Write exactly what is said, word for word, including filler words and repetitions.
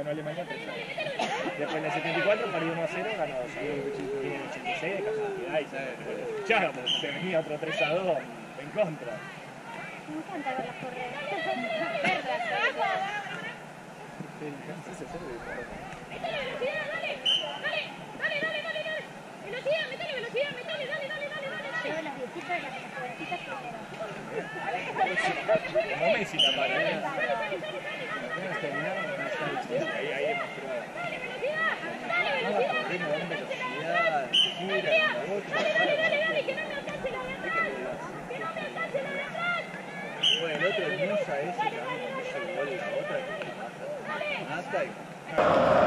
ganó Alemania tres a dos. Después en el setenta y cuatro perdió uno a cero, ganó dos a dos. Y en el ochenta y seis de casualidad y se ya se venía otro tres a dos en contra. Me encanta verlas correr. Métale velocidad, dale, dale, dale, dale, dale, dale. Velocidad, métale velocidad, métale, dale, dale, dale, dale. Llevo las viejitas y las jovencitas primero. Como Messi la para. Apenas terminaron, ahí ahí demostró. Dale, velocidad, dale, velocidad. Velocidad, gira, la bocha. Dale, dale, dale, que no me alcance la de atrás. Que no me alcance la de atrás. Bueno, el otro es Musa ese, que a mí me hizo el gol la otra que mata. Mata y...